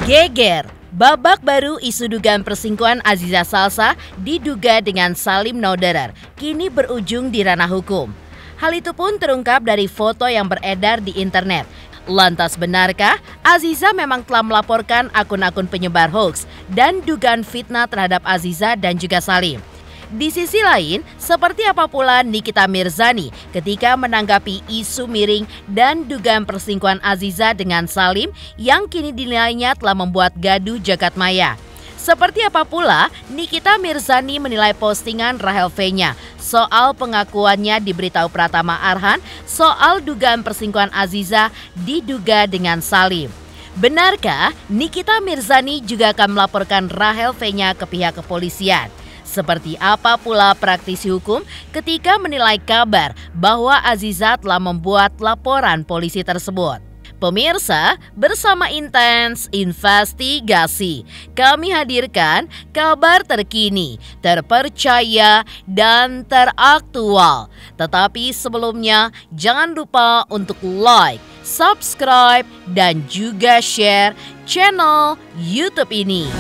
Geger, babak baru isu dugaan perselingkuhan Aziza Salsa diduga dengan Salim Naudara kini berujung di ranah hukum. Hal itu pun terungkap dari foto yang beredar di internet. Lantas benarkah Aziza memang telah melaporkan akun-akun penyebar hoax dan dugaan fitnah terhadap Aziza dan juga Salim? Di sisi lain, seperti apa pula Nikita Mirzani ketika menanggapi isu miring dan dugaan perselingkuhan Aziza dengan Salim yang kini dinilainya telah membuat gaduh jagat maya. Seperti apa pula Nikita Mirzani menilai postingan Rahel V-nya soal pengakuannya diberitahu Pratama Arhan soal dugaan perselingkuhan Aziza diduga dengan Salim. Benarkah Nikita Mirzani juga akan melaporkan Rahel V-nya ke pihak kepolisian? Seperti apa pula praktisi hukum ketika menilai kabar bahwa Aziza telah membuat laporan polisi tersebut? Pemirsa, bersama Intens Investigasi, kami hadirkan kabar terkini, terpercaya, dan teraktual. Tetapi sebelumnya, jangan lupa untuk like, subscribe, dan juga share channel YouTube ini.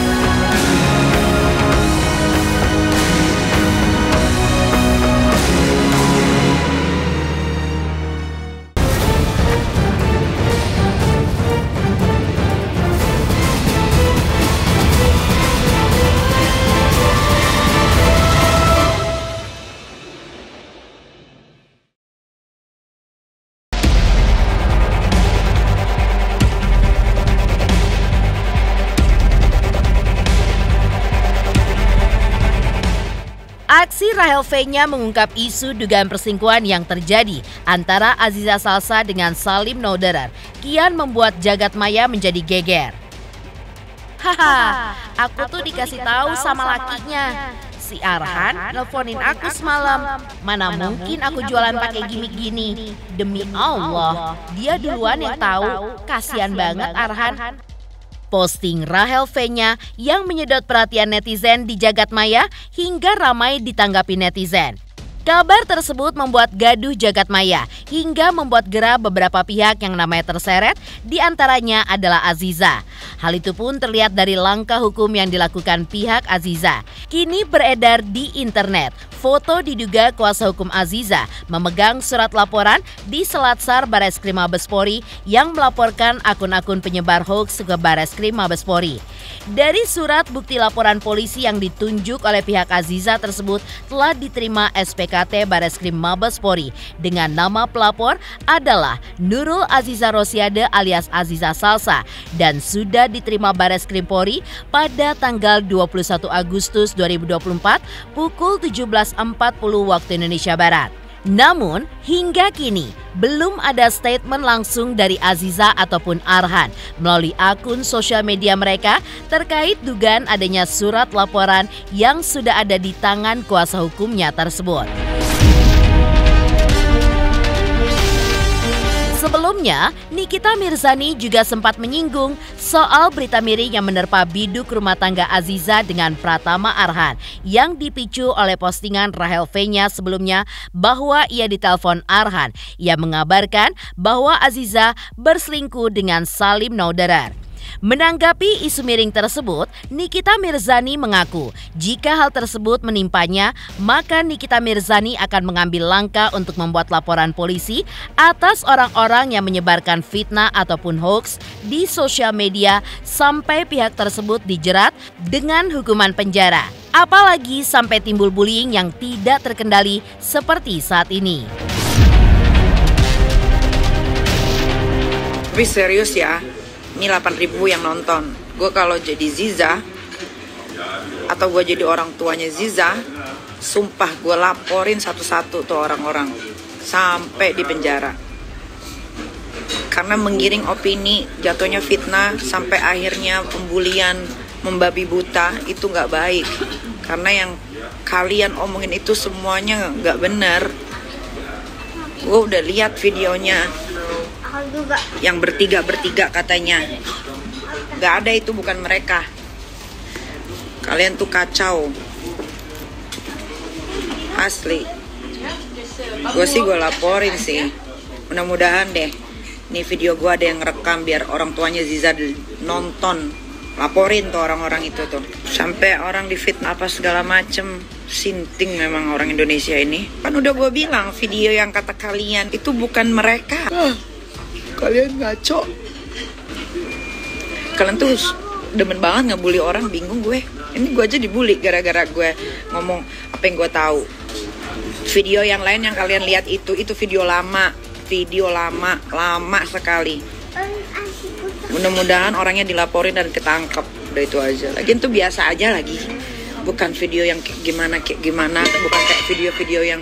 Aksi Rahel V-nya mengungkap isu dugaan perselingkuhan yang terjadi antara Aziza Salsa dengan Salim Naudara kian membuat jagat maya menjadi geger. Haha, aku tuh dikasih tahu sama lakinya. Si Arhan nelponin aku semalam. Mana mungkin aku jualan pakai gimmick gini. Demi Allah, dia duluan yang tahu. Kasian banget Arhan. Posting Rahel V-nya yang menyedot perhatian netizen di jagat maya hingga ramai ditanggapi netizen. Kabar tersebut membuat gaduh jagat maya hingga membuat gerah beberapa pihak yang namanya terseret, diantaranya adalah Aziza. Hal itu pun terlihat dari langkah hukum yang dilakukan pihak Aziza. Kini beredar di internet foto diduga kuasa hukum Aziza memegang surat laporan di Selatsar Bareskrim Mabes Polri yang melaporkan akun-akun penyebar hoax ke Bareskrim Mabes Polri. Dari surat bukti laporan polisi yang ditunjuk oleh pihak Aziza tersebut telah diterima SPKT Bareskrim Mabes Polri dengan nama pelapor adalah Nurul Aziza Rosiade alias Aziza Salsa dan sudah diterima Bareskrim Polri pada tanggal 21 Agustus 2024 pukul 17.40 waktu Indonesia Barat. Namun, hingga kini belum ada statement langsung dari Aziza ataupun Arhan melalui akun sosial media mereka terkait dugaan adanya surat laporan yang sudah ada di tangan kuasa hukumnya tersebut. Sebelumnya, Nikita Mirzani juga sempat menyinggung soal berita miring yang menerpa biduk rumah tangga Aziza dengan Pratama Arhan yang dipicu oleh postingan Rahel V-nya sebelumnya bahwa ia ditelepon Arhan yang mengabarkan bahwa Aziza berselingkuh dengan Salim Naudara. Menanggapi isu miring tersebut, Nikita Mirzani mengaku jika hal tersebut menimpanya, maka Nikita Mirzani akan mengambil langkah untuk membuat laporan polisi atas orang-orang yang menyebarkan fitnah ataupun hoax di sosial media sampai pihak tersebut dijerat dengan hukuman penjara. Apalagi sampai timbul bullying yang tidak terkendali seperti saat ini. Tapi serius ya, ini 8.000 yang nonton. Gue kalau jadi Ziza atau gue jadi orang tuanya Ziza, sumpah gue laporin satu-satu tuh orang-orang sampai di penjara. Karena menggiring opini, jatuhnya fitnah sampai akhirnya pembulian, membabi buta, itu nggak baik. Karena yang kalian omongin itu semuanya nggak benar. Gue udah lihat videonya. Yang bertiga katanya. Gak ada, itu bukan mereka. Kalian tuh kacau. Asli. Gue laporin sih. Mudah-mudahan deh nih video gue ada yang ngerekam biar orang tuanya Ziza nonton, laporin tuh orang-orang itu tuh, sampai orang difitnah apa segala macem. Sinting memang orang Indonesia ini. Kan udah gue bilang video yang kata kalian itu bukan mereka. Kalian ngaco. Kalian tuh demen banget ngebully orang, bingung gue. Ini gue aja dibully gara-gara gue ngomong apa yang gue tahu. Video yang lain yang kalian lihat itu video lama sekali. Mudah-mudahan orangnya dilaporin dan ketangkep. Udah itu aja. Lagian tuh biasa aja lagi. Bukan video yang kayak gimana, bukan kayak video-video yang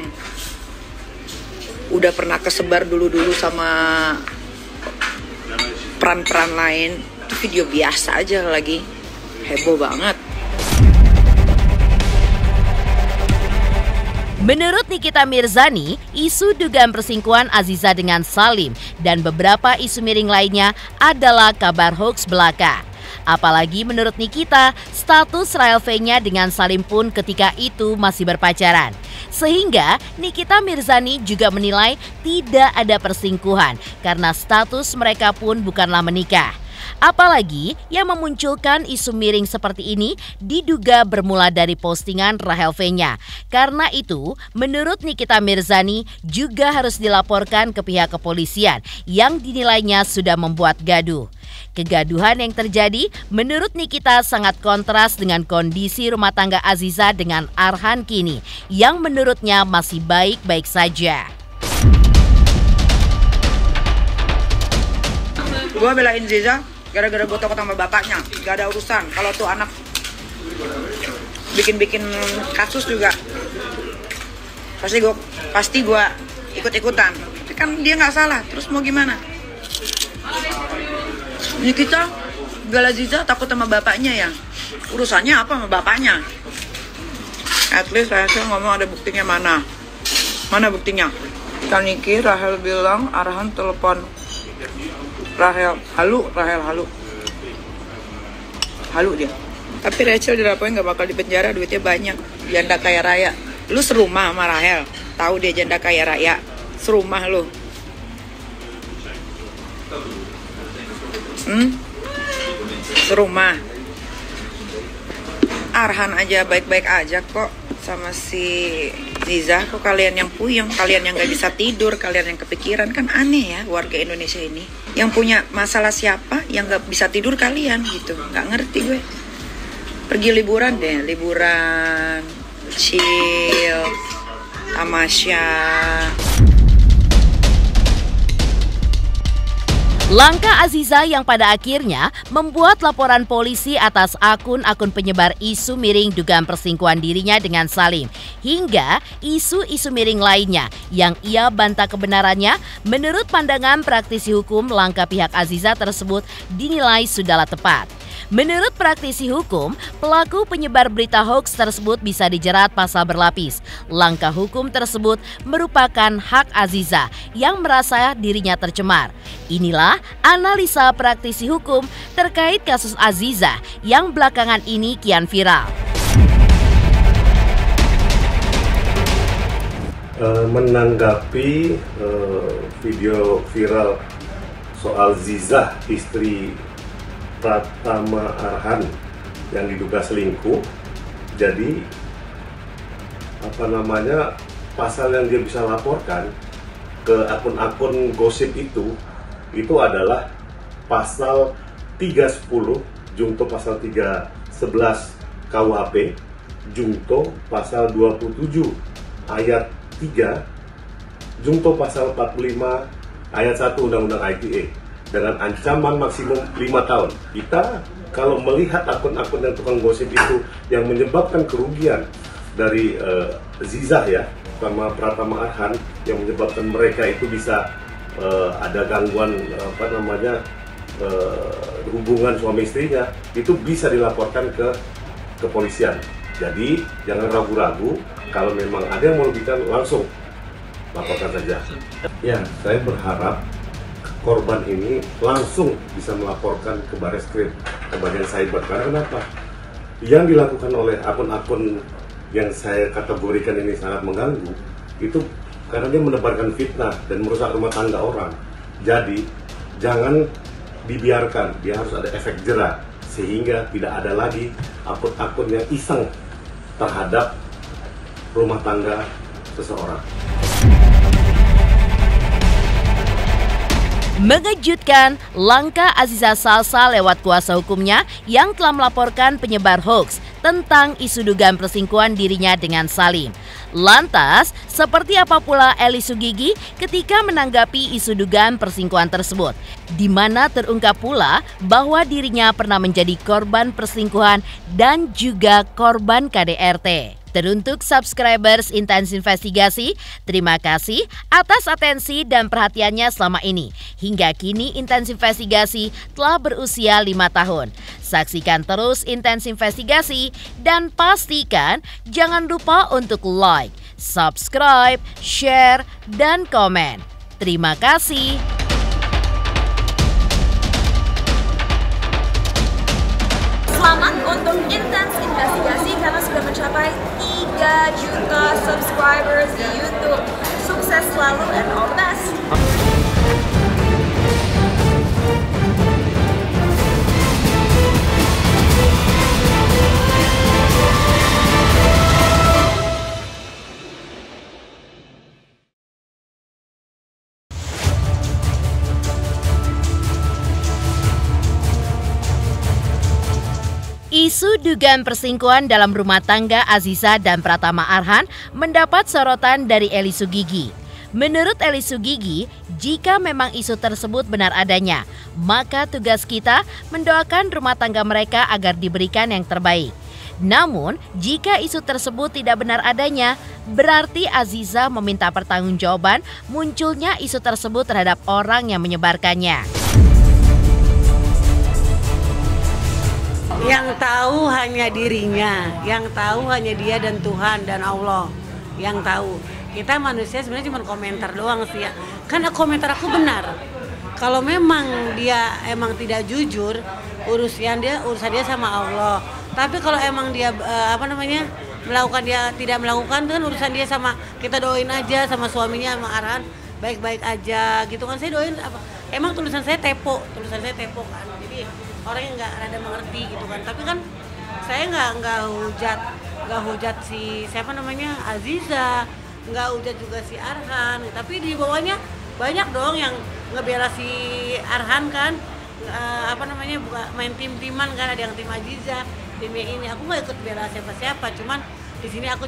udah pernah kesebar dulu-dulu sama peran-peran lain. Itu video biasa aja lagi. Heboh banget. Menurut Nikita Mirzani, isu dugaan perselingkuhan Aziza dengan Salim dan beberapa isu miring lainnya adalah kabar hoax belaka. Apalagi menurut Nikita, status Rahel V-nya dengan Salim pun ketika itu masih berpacaran. Sehingga Nikita Mirzani juga menilai tidak ada perselingkuhan karena status mereka pun bukanlah menikah. Apalagi yang memunculkan isu miring seperti ini diduga bermula dari postingan Rahel V-nya. Karena itu, menurut Nikita Mirzani juga harus dilaporkan ke pihak kepolisian yang dinilainya sudah membuat gaduh. Kegaduhan yang terjadi menurut Nikita sangat kontras dengan kondisi rumah tangga Aziza dengan Arhan kini yang menurutnya masih baik-baik saja. Gua belain Ziza gara-gara gue takut sama bapaknya, gak ada urusan. Kalau tuh anak bikin kasus juga, pasti gue ikut-ikutan. Tapi kan dia nggak salah, terus mau gimana? Ini kita bela Ziza takut sama bapaknya ya. Urusannya apa sama bapaknya? At least Rahel ngomong ada buktinya mana? Mana buktinya? Kaniki Rahel bilang Arhan telepon Rahel halu dia. Tapi Rachel dilaporin gak bakal dipenjara, duitnya banyak, janda kaya raya. Lu serumah sama Rahel, tahu dia janda kaya raya, serumah lu. Serumah. Arhan aja baik-baik aja kok sama si Ziza. Kok kalian yang puyeng, kalian yang gak bisa tidur, kalian yang kepikiran. Kan aneh ya warga Indonesia ini. Yang punya masalah siapa, yang gak bisa tidur kalian gitu. Gak ngerti gue. Pergi liburan deh, liburan, chill, tamasya. Langkah Aziza yang pada akhirnya membuat laporan polisi atas akun-akun penyebar isu miring dugaan perselingkuhan dirinya dengan Salim, hingga isu-isu miring lainnya yang ia bantah kebenarannya. Menurut pandangan praktisi hukum, langkah pihak Aziza tersebut dinilai sudahlah tepat. Menurut praktisi hukum, pelaku penyebar berita hoax tersebut bisa dijerat pasal berlapis. Langkah hukum tersebut merupakan hak Aziza yang merasa dirinya tercemar. Inilah analisa praktisi hukum terkait kasus Aziza yang belakangan ini kian viral. Menanggapi video viral soal Ziza, istri Pratama Arhan yang diduga selingkuh, jadi pasal yang dia bisa laporkan ke akun-akun gosip itu adalah pasal 310 junto pasal 311 KUHP junto pasal 27 ayat 3 junto pasal 45 ayat 1 Undang-Undang ITE dengan ancaman maksimum 5 tahun. Kita kalau melihat akun-akun yang tukang gosip itu yang menyebabkan kerugian dari Ziza ya, sama Pratama Arhan, yang menyebabkan mereka itu bisa ada gangguan hubungan suami istrinya, itu bisa dilaporkan ke kepolisian. Jadi jangan ragu-ragu, kalau memang ada yang merugikan langsung laporkan saja. Ya, saya berharap korban ini langsung bisa melaporkan ke Bareskrim, ke bagian cyber. Karena kenapa? Yang dilakukan oleh akun-akun yang saya kategorikan ini sangat mengganggu, itu karena dia menebarkan fitnah dan merusak rumah tangga orang. Jadi jangan dibiarkan, dia harus ada efek jera sehingga tidak ada lagi akun-akun yang iseng terhadap rumah tangga seseorang. Mengejutkan, langkah Aziza Salsa lewat kuasa hukumnya yang telah melaporkan penyebar hoaks tentang isu dugaan perselingkuhan dirinya dengan Salim. Lantas, seperti apa pula Eli Sugigi ketika menanggapi isu dugaan perselingkuhan tersebut? Di mana terungkap pula bahwa dirinya pernah menjadi korban perselingkuhan dan juga korban KDRT. Teruntuk subscribers Intens Investigasi, terima kasih atas atensi dan perhatiannya selama ini. Hingga kini Intens Investigasi telah berusia 5 tahun. Saksikan terus Intens Investigasi dan pastikan jangan lupa untuk like, subscribe, share, dan komen. Terima kasih. Selamat untuk Intens Investigasi karena sudah mencapai 3 juta subscribers di YouTube. Sukses selalu and all the best. Isu dugaan perselingkuhan dalam rumah tangga Aziza dan Pratama Arhan mendapat sorotan dari Eli Sugigi. Menurut Eli Sugigi, jika memang isu tersebut benar adanya, maka tugas kita mendoakan rumah tangga mereka agar diberikan yang terbaik. Namun, jika isu tersebut tidak benar adanya, berarti Aziza meminta pertanggungjawaban munculnya isu tersebut terhadap orang yang menyebarkannya. Yang tahu hanya dirinya, yang tahu hanya dia dan Tuhan dan Allah yang tahu. Kita manusia sebenarnya cuma komentar doang sih ya. Karena komentar aku benar. Kalau memang dia emang tidak jujur, urusan dia sama Allah. Tapi kalau emang dia melakukan, dia tidak melakukan, itu kan urusan dia sama, kita doain aja sama suaminya, sama Arhan baik-baik aja gitu kan. Saya doain apa? Emang tulisan saya tepo kan. Jadi orang yang nggak rada mengerti gitu kan, tapi kan saya nggak hujat si siapa namanya Aziza, nggak hujat juga si Arhan, tapi di bawahnya banyak dong yang ngebela si Arhan kan, main tim-timan kan, ada yang tim Aziza, timnya ini. Aku nggak ikut bela siapa-siapa, cuman di sini aku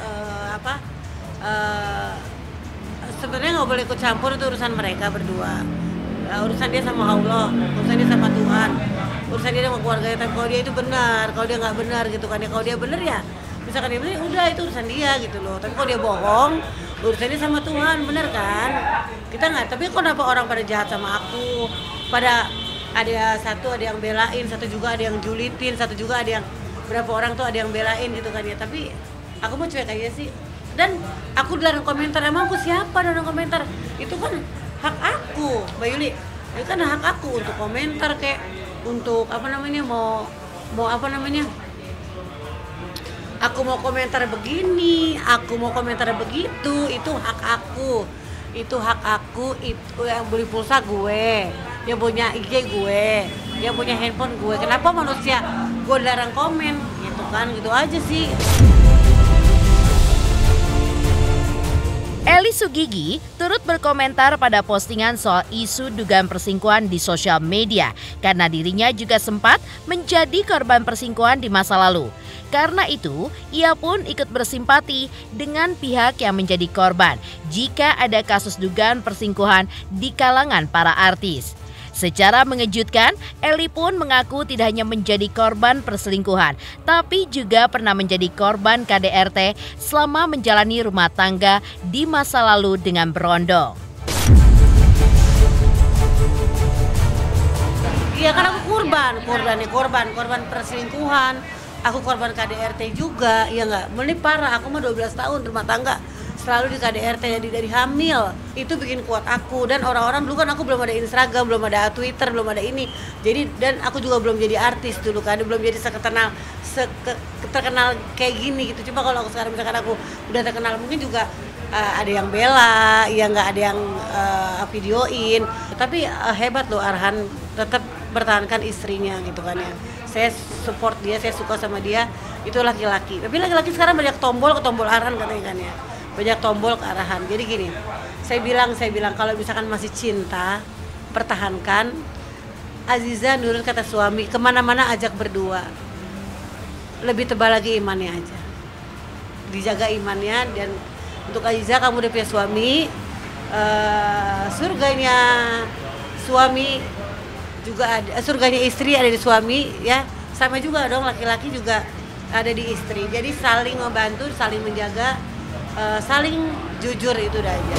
sebenarnya nggak boleh ikut campur, itu urusan mereka berdua. Urusan dia sama Allah, urusan dia sama Tuhan, urusan dia sama keluarganya. Tapi kalau dia itu benar, kalau dia nggak benar gitu kan ya, kalau dia benar ya misalkan dia benar, udah itu urusan dia gitu loh. Tapi kalau dia bohong, urusan dia sama Tuhan, benar kan? Kita nggak. Tapi kenapa orang pada jahat sama aku? Pada ada yang belain, satu juga ada yang julitin, satu juga ada yang berapa orang tuh ada yang belain gitu kan ya. Tapi aku mau cuek aja sih. Dan aku dilarang komentar, emang aku siapa dilarang komentar? Itu kan hak aku, Mbak Yuli. Itu kan hak aku untuk komentar kayak untuk aku mau komentar begini, aku mau komentar begitu, itu hak aku. Itu hak aku, itu yang beli pulsa gue, yang punya IG gue, yang punya handphone gue. Kenapa manusia gue dilarang komen gitu kan, gitu aja sih. Eli Sugigi turut berkomentar pada postingan soal isu dugaan perselingkuhan di sosial media karena dirinya juga sempat menjadi korban perselingkuhan di masa lalu. Karena itu, ia pun ikut bersimpati dengan pihak yang menjadi korban jika ada kasus dugaan perselingkuhan di kalangan para artis. Secara mengejutkan, Eli pun mengaku tidak hanya menjadi korban perselingkuhan, tapi juga pernah menjadi korban KDRT selama menjalani rumah tangga di masa lalu dengan berondong. Iya kan aku korban perselingkuhan, aku korban KDRT juga, ya nggak? Ini parah, aku mah 12 tahun rumah tangga. Selalu di KDRT dari hamil, itu bikin kuat aku. Dan orang-orang dulu kan aku belum ada Instagram, belum ada Twitter, belum ada ini. Jadi dan aku juga belum jadi artis dulu kan, belum jadi terkenal kayak gini gitu. Coba kalau aku sekarang misalkan aku udah terkenal, mungkin juga ada yang bela, ya nggak ada yang videoin. Tapi hebat loh Arhan, tetap bertahankan istrinya gitu kan ya. Saya support dia, saya suka sama dia, itu laki-laki. Tapi laki-laki sekarang banyak tombol ke tombol Arhan katanya kan ya. Banyak tombol ke Arhan. Jadi gini, saya bilang kalau misalkan masih cinta, pertahankan. Aziza nurut kata suami, kemana-mana ajak berdua. Lebih tebal lagi imannya aja. Dijaga imannya, dan untuk Aziza kamu udah punya suami, surganya suami juga ada, surganya istri ada di suami ya, sama juga dong laki-laki juga ada di istri. Jadi saling membantu, saling menjaga, saling jujur, itu udah aja.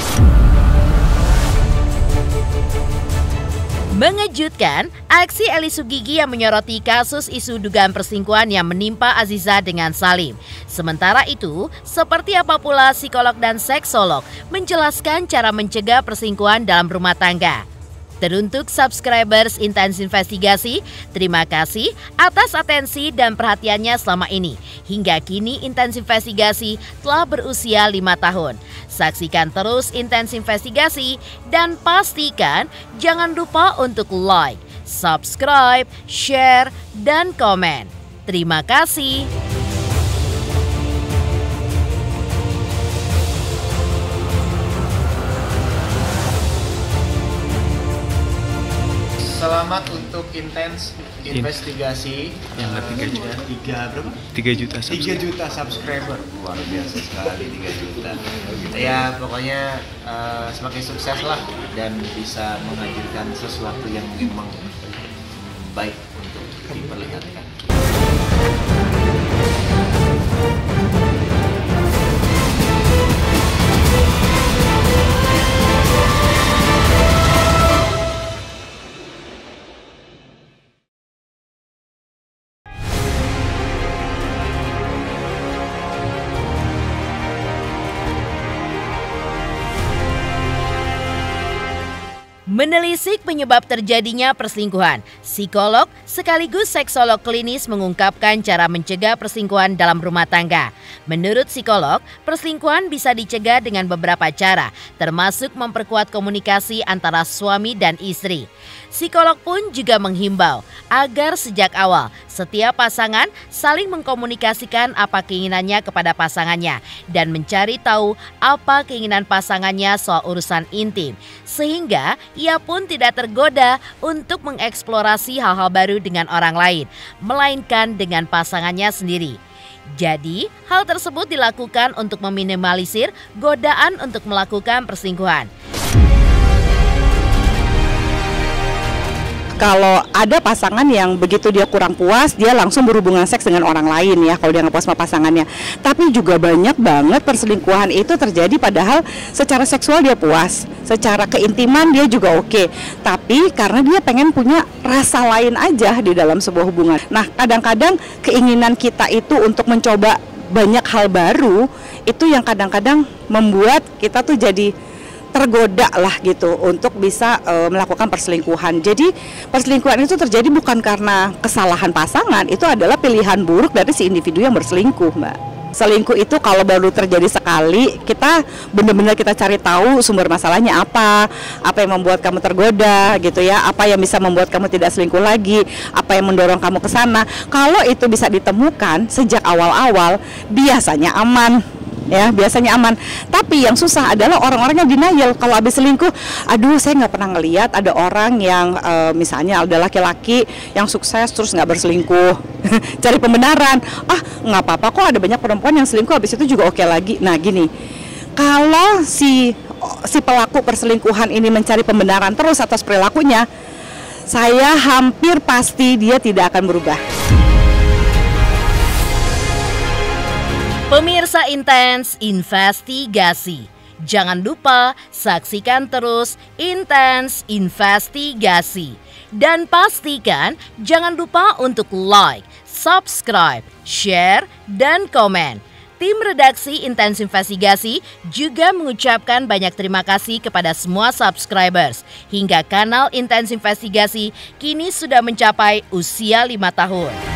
Mengejutkan, aksi Eli Sugigi yang menyoroti kasus isu dugaan perselingkuhan yang menimpa Aziza dengan Salim. Sementara itu, seperti apa pula psikolog dan seksolog menjelaskan cara mencegah perselingkuhan dalam rumah tangga. Teruntuk subscribers Intens Investigasi, terima kasih atas atensi dan perhatiannya selama ini. Hingga kini Intens Investigasi telah berusia 5 tahun. Saksikan terus Intens Investigasi dan pastikan jangan lupa untuk like, subscribe, share, dan komen. Terima kasih. Selamat untuk Intens Investigasi yang 3 juta. 3 juta subscriber. 3 juta subscriber. Luar biasa sekali 3 juta. Ya pokoknya semakin sukses lah dan bisa menghadirkan sesuatu yang memang baik untuk diperlihatkan. Menelisik penyebab terjadinya perselingkuhan, psikolog sekaligus seksolog klinis mengungkapkan cara mencegah perselingkuhan dalam rumah tangga. Menurut psikolog, perselingkuhan bisa dicegah dengan beberapa cara, termasuk memperkuat komunikasi antara suami dan istri. Psikolog pun juga menghimbau agar sejak awal setiap pasangan saling mengkomunikasikan apa keinginannya kepada pasangannya dan mencari tahu apa keinginan pasangannya soal urusan intim, sehingga ia pun tidak tergoda untuk mengeksplorasi hal-hal baru dengan orang lain, melainkan dengan pasangannya sendiri. Jadi, hal tersebut dilakukan untuk meminimalisir godaan untuk melakukan perselingkuhan. Kalau ada pasangan yang begitu dia kurang puas, dia langsung berhubungan seks dengan orang lain ya, kalau dia nggak puas sama pasangannya. Tapi juga banyak banget perselingkuhan itu terjadi padahal secara seksual dia puas, secara keintiman dia juga oke. Tapi karena dia pengen punya rasa lain aja di dalam sebuah hubungan. Nah, kadang-kadang keinginan kita itu untuk mencoba banyak hal baru, itu yang kadang-kadang membuat kita tuh jadi tergoda lah gitu untuk bisa melakukan perselingkuhan. Jadi perselingkuhan itu terjadi bukan karena kesalahan pasangan, itu adalah pilihan buruk dari si individu yang berselingkuh, Mbak. Selingkuh itu kalau baru terjadi sekali, kita benar-benar kita cari tahu sumber masalahnya apa yang membuat kamu tergoda gitu ya, apa yang bisa membuat kamu tidak selingkuh lagi, apa yang mendorong kamu ke sana. Kalau itu bisa ditemukan sejak awal-awal, biasanya aman. Ya, biasanya aman. Tapi yang susah adalah orang-orang yang denial. Kalau habis selingkuh, aduh saya nggak pernah ngelihat ada orang yang misalnya ada laki-laki yang sukses terus nggak berselingkuh. Cari pembenaran, nggak apa-apa kok, ada banyak perempuan yang selingkuh habis itu juga oke lagi. Nah gini, kalau si pelaku perselingkuhan ini mencari pembenaran terus atas perilakunya, saya hampir pasti dia tidak akan berubah. Pemirsa Intens Investigasi, jangan lupa saksikan terus Intens Investigasi. Dan pastikan jangan lupa untuk like, subscribe, share, dan komen. Tim redaksi Intens Investigasi juga mengucapkan banyak terima kasih kepada semua subscribers. Hingga kanal Intens Investigasi kini sudah mencapai usia 5 tahun.